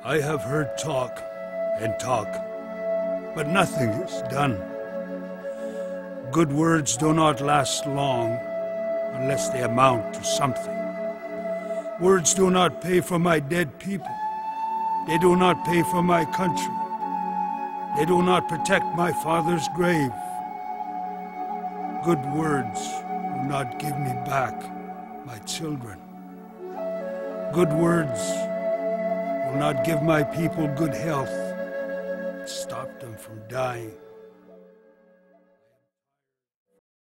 I have heard talk and talk, but nothing is done. Good words do not last long unless they amount to something. Words do not pay for my dead people. They do not pay for my country. They do not protect my father's grave. Good words will not give me back my children. Good words will not give my people good health, stop them from dying.